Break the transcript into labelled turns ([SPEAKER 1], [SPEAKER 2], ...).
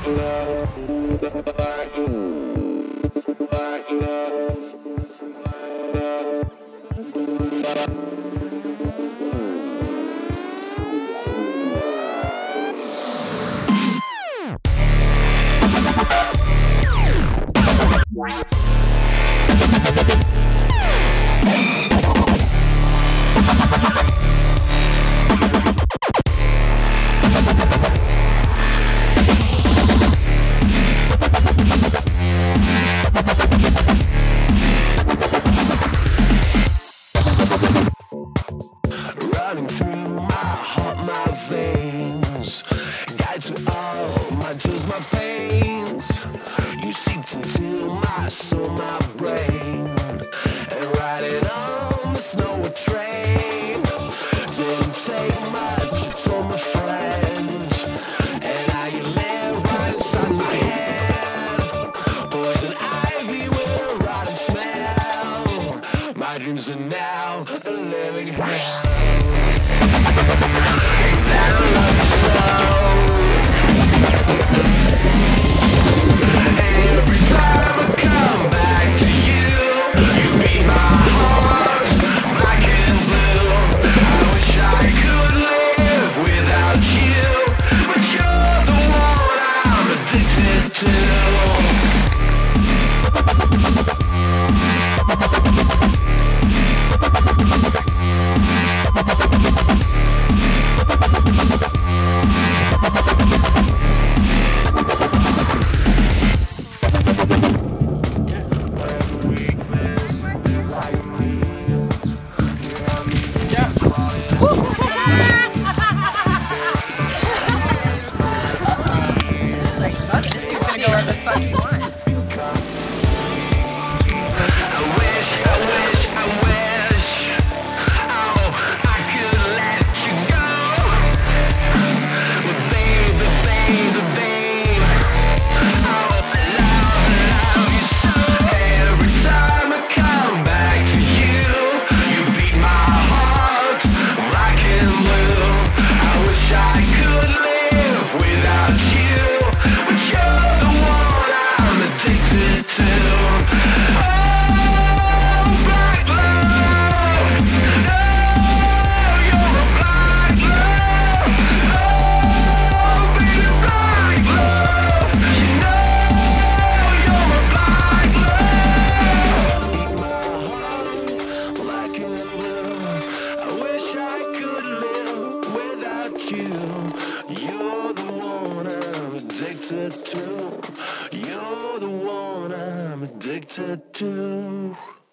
[SPEAKER 1] Running through my heart, my veins, guide to all my joys, my pains. You seeped into my soul, my brain, and riding on the snow train. Didn't take much, you told my friends, and now you live right inside my head. Poison ivy will rot and smell. My dreams are now a living hell. Every time I come back to you, you beat my heart black and blue. I wish I could live without you, but you're the one I'm addicted to. You're the one I'm addicted to. You're the one I'm addicted to.